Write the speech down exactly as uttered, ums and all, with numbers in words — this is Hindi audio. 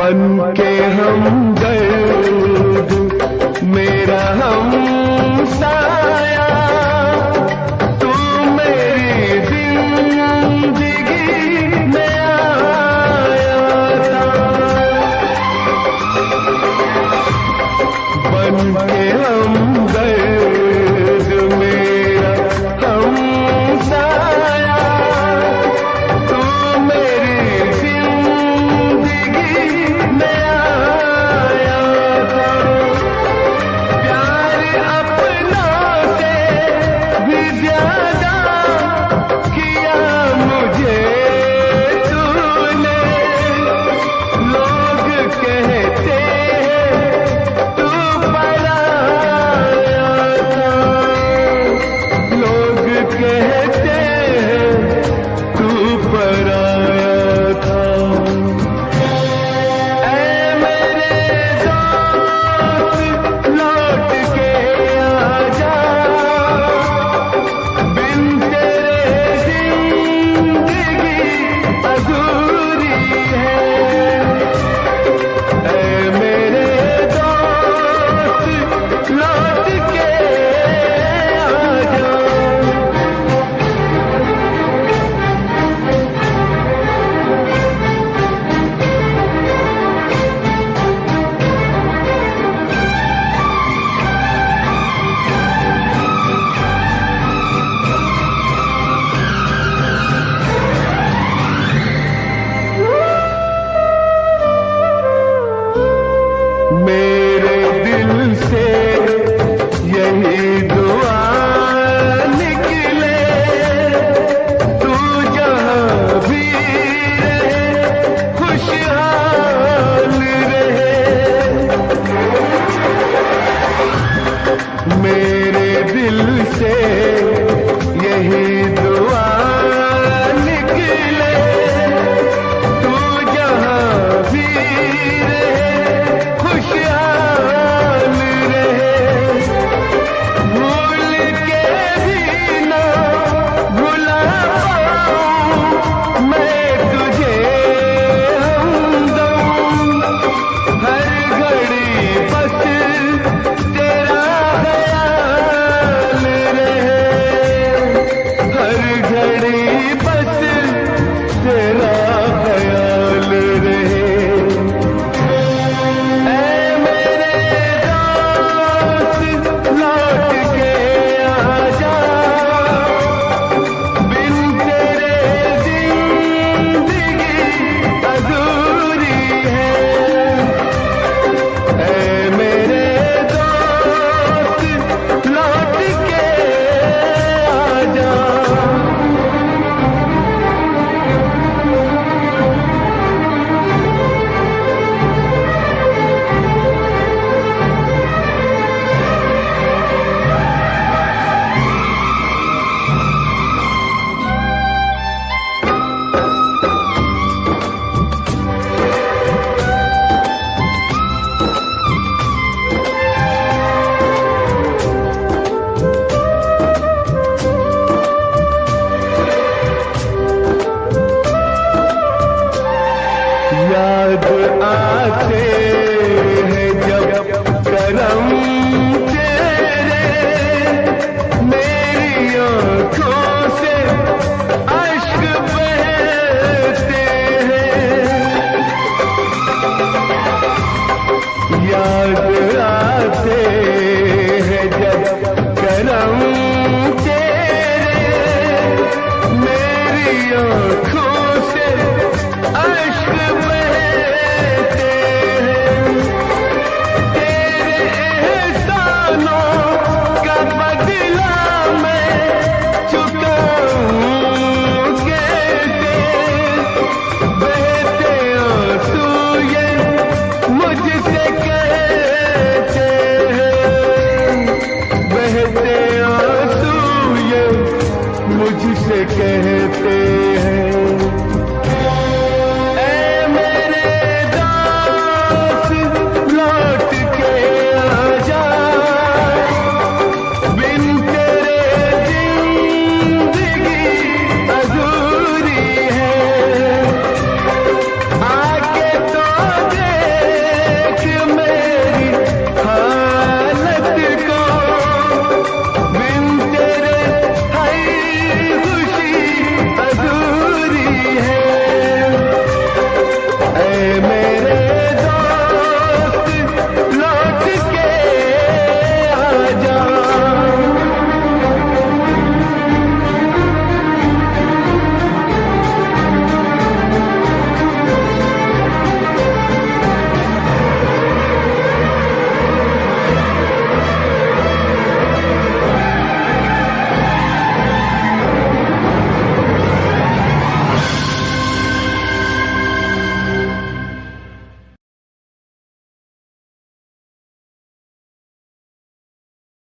बन के हमदर्द मेरा हमसाया, तू मेरी जिंदगी में आया था। बन के हमदर्द मेरा हमसाया, तू मेरी जिंदगी में आया था। प्यार अपनों से भी ज्यादा किया मुझे तूने। लोग कहते हैं तू पराया था, लोग कहते हैं तू पराया था। ऐ मेरे दोस्त लौट के आजा, बिन तेरे जिंदगी अधूरी है। ऐ मेरे दोस्त लौट के आजा। मेरे दिल से यही दुआ निकले, तू जहाँ भी रहे खुशहाल रहे। मेरे दिल से यही दुआ निकले, तू जहाँ भी रहे खुशहाल रहे। भूल के भी ना भुला पाऊं मैं तुझे हमदम। हर घड़ी बस तेरा ख्याल रहे, हर घड़ी बस तेरा ख्याल रहे। ऐ मेरे दोस्त लौट के आजा, बिन तेरे जिंदगी अधूरी है। ऐ मेरे दोस्त लौट के आजा। याद आते हैं जब करम तेरे, मेरी आँखों से अश्क बहते हैं। याद आते हैं जब करम तेरे, मेरी आँखों से अश्क बहते हैं। तेरे एहसानों का बदला मैं चुकाऊं कैसे। बहते आंसू ये मुझसे कहते हैं, बहते आंसू ये मुझसे कहते हैं।